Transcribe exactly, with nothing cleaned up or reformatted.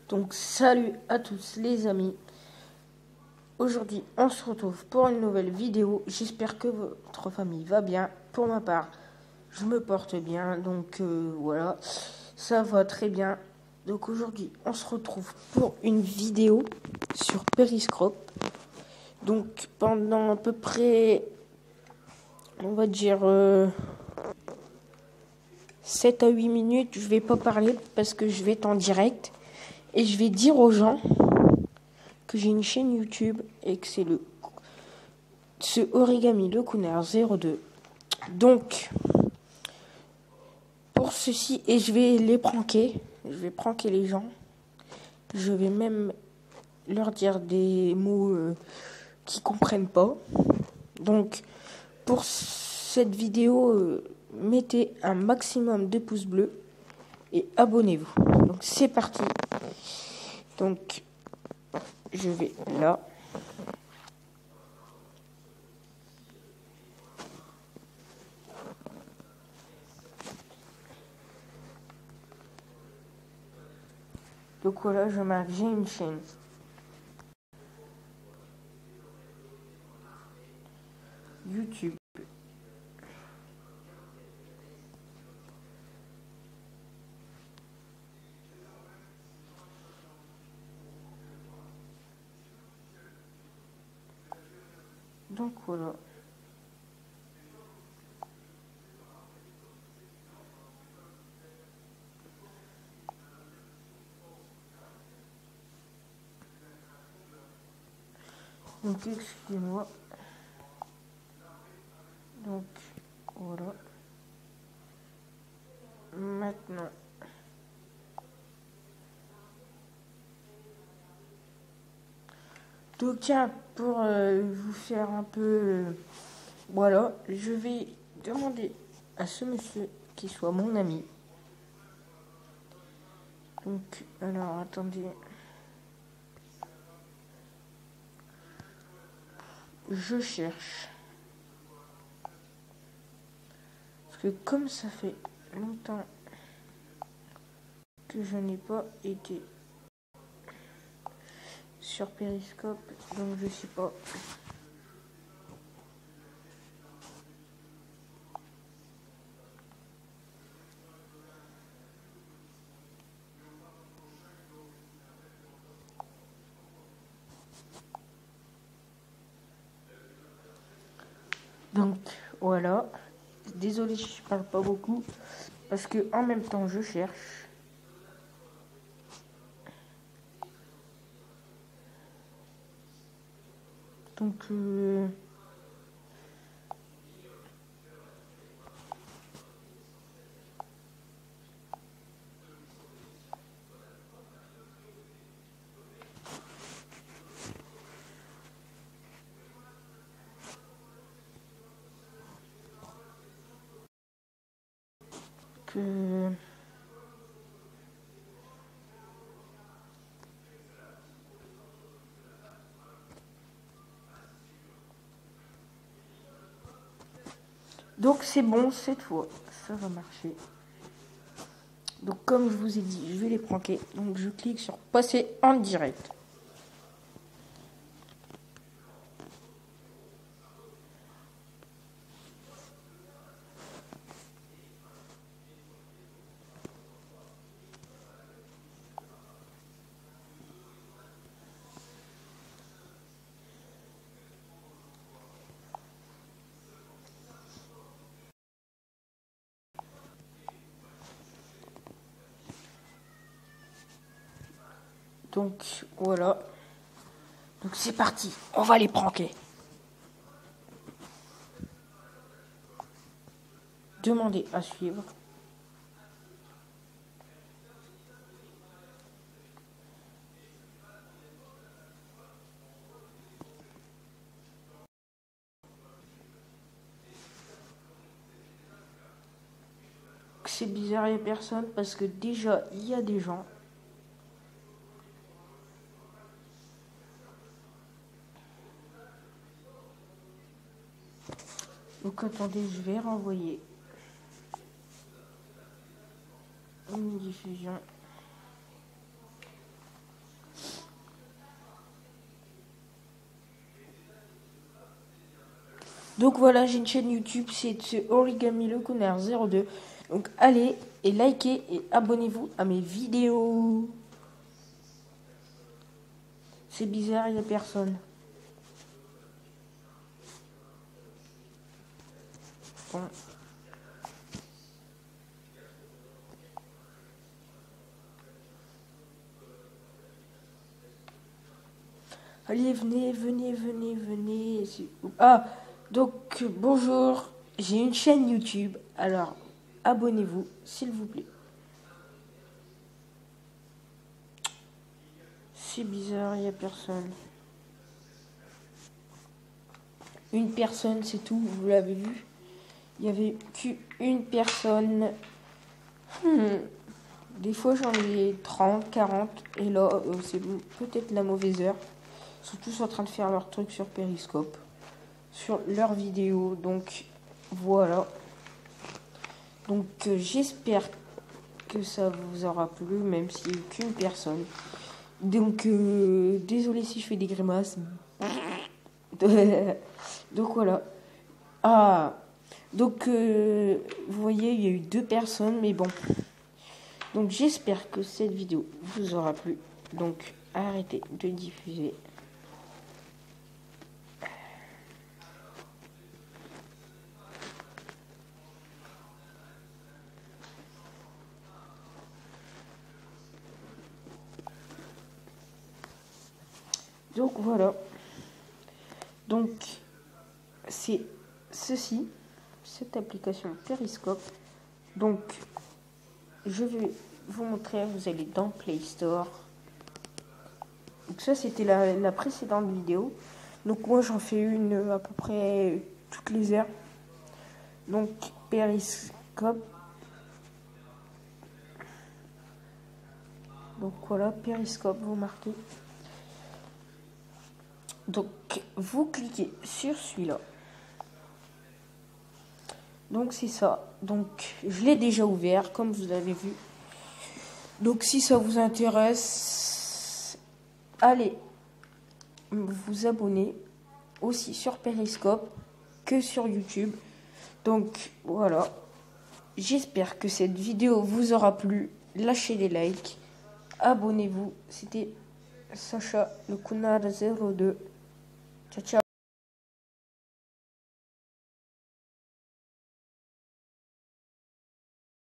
Donc salut à tous les amis. Aujourd'hui on se retrouve pour une nouvelle vidéo. J'espère que votre famille va bien. Pour ma part, je me porte bien. Donc euh, voilà, ça va très bien. Donc aujourd'hui on se retrouve pour une vidéo sur Periscope. Donc pendant à peu près, on va dire euh, sept à huit minutes, je vais pas parler parce que je vais être en direct. Et je vais dire aux gens que j'ai une chaîne YouTube et que c'est le ce Origami Le Cooner zéro deux. Donc, pour ceci, et je vais les pranker, je vais pranker les gens. Je vais même leur dire des mots euh, qu'ils comprennent pas. Donc, pour cette vidéo, euh, mettez un maximum de pouces bleus et abonnez-vous. Donc, c'est parti. Donc, je vais là. Donc voilà, je marque, j'ai une chaîne. YouTube. Donc voilà. Donc excusez-moi. Donc voilà. Maintenant. Donc tiens, pour euh, vous faire un peu... Euh, voilà, je vais demander à ce monsieur qui soit mon ami. Donc, alors, attendez. Je cherche. Parce que comme ça fait longtemps que je n'ai pas été sur Periscope, donc je sais pas. Donc voilà. Désolé, je parle pas beaucoup parce que en même temps je cherche. Donc euh, que donc c'est bon cette fois, ça va marcher. Donc comme je vous ai dit, je vais les pranker. Donc je clique sur passer en direct. Donc voilà. Donc c'est parti, on va les pranker. Demandez à suivre. C'est bizarre, il n'y a personne parce que déjà il y a des gens. Donc attendez, je vais renvoyer une diffusion. Donc voilà, j'ai une chaîne YouTube, c'est Origami le Connard zéro deux. Donc allez et likez et abonnez-vous à mes vidéos. C'est bizarre, il n'y a personne. Bon. Allez, venez, venez, venez, venez. Ah, donc bonjour, j'ai une chaîne YouTube, alors abonnez-vous, s'il vous plaît. C'est bizarre, il n'y a personne. Une personne, c'est tout, vous l'avez vu. Il n'y avait qu'une personne. Hmm. Des fois, j'en ai trente, quarante, et là, euh, c'est peut-être la mauvaise heure. Ils sont tous en train de faire leur truc sur Periscope, sur leurs vidéos, donc voilà. Donc euh, j'espère que ça vous aura plu, même s'il n'y a qu'une personne. Donc euh, désolé si je fais des grimaces. Donc voilà. Ah, donc euh, vous voyez, il y a eu deux personnes, mais bon. Donc j'espère que cette vidéo vous aura plu. Donc arrêtez de diffuser. Donc voilà. Donc c'est ceci, cette application Periscope. Donc je vais vous montrer, vous allez dans Play Store. Donc ça c'était la, la précédente vidéo. Donc moi j'en fais une à peu près toutes les heures. Donc Periscope. Donc voilà, Periscope, vous marquez. Donc vous cliquez sur celui-là. Donc c'est ça. Donc je l'ai déjà ouvert comme vous avez vu. Donc si ça vous intéresse, allez vous abonner aussi sur Periscope que sur YouTube. Donc voilà. J'espère que cette vidéo vous aura plu. Lâchez des likes. Abonnez-vous. C'était Sacha le Connard zéro deux. Ciao ciao.